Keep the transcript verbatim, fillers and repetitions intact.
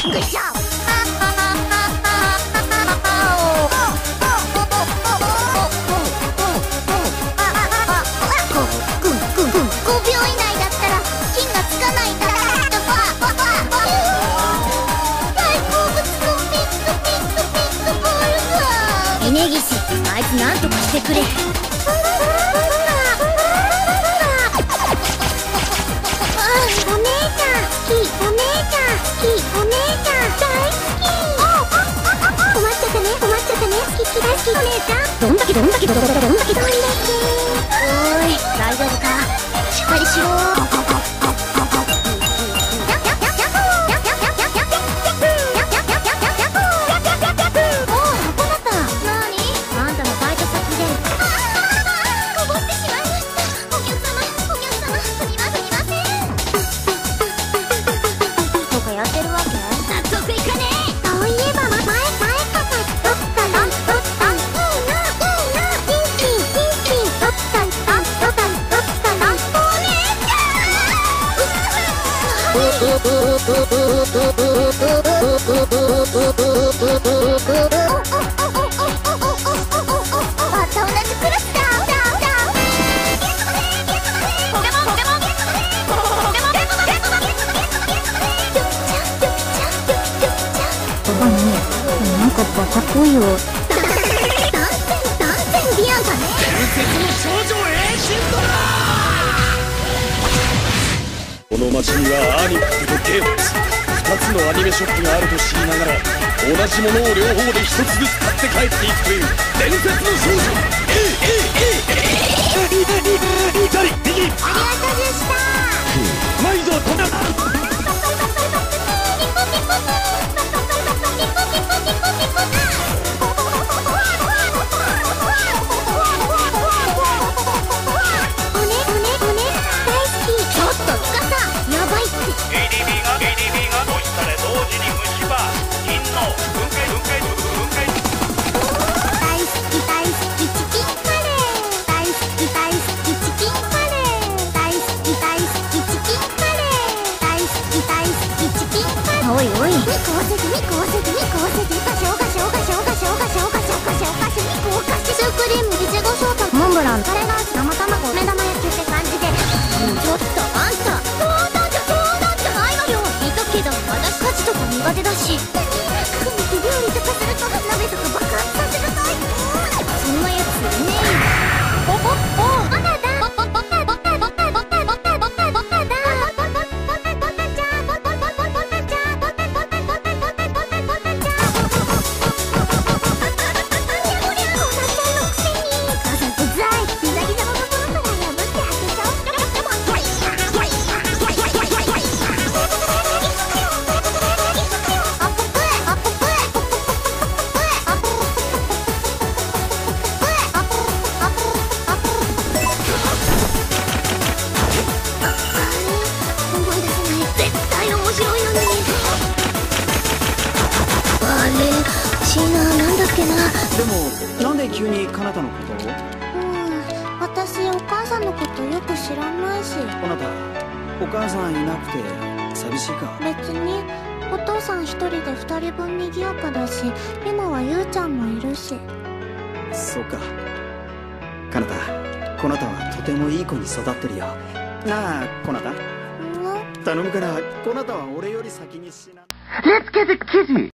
くりしちゃう。ごびょう以内だったら金がつかないんだ。大好物のピックピックピックボールが。峯岸、あいつなんとかしてくれ。お姉ちゃん好き、お姉ちゃん好き、お姉ちゃん大好き。困っちゃったね、困っちゃったね。好き、大好き、お姉ちゃん。どんだけどんだけどんだけどんだけどんだけ。おーい、大丈夫か。しっかりしろ。なんかバカっぽいよ。 この町にはアニメとゲームズふたつのアニメショップがあると知りながら同じものを両方でひとつずつ買って帰っていくという伝説の少女。えいえいえいえい左右。ありがとうでした。毎度とな。 おいおい、肉をせて肉をせて肉をせてガショガショガショガショガショガショガショガショ肉をかしてシュークリームいちごショートモンブランタレナース生卵目玉焼きって感じで。ちょっとあんたそうなんじゃそうなんじゃないわよ。言っとくけど私家事とか苦手だし。組みて料理とかすると鍋とか爆発させるタイプ。そんなやついねえ。おおおバカだ。シーナなんだっけな。 でもなんで急にカナタのことを？ うん、私お母さんのことよく知らないし。 あなたお母さんいなくて寂しいか？ 別にお父さん一人で二人分にぎやかだし、今はゆうちゃんもいるし。 そうか。カナタ、こなたはとてもいい子に育ってるよ。なあこなた、頼むからこなたは俺より先に死な。 Let's get it kitty!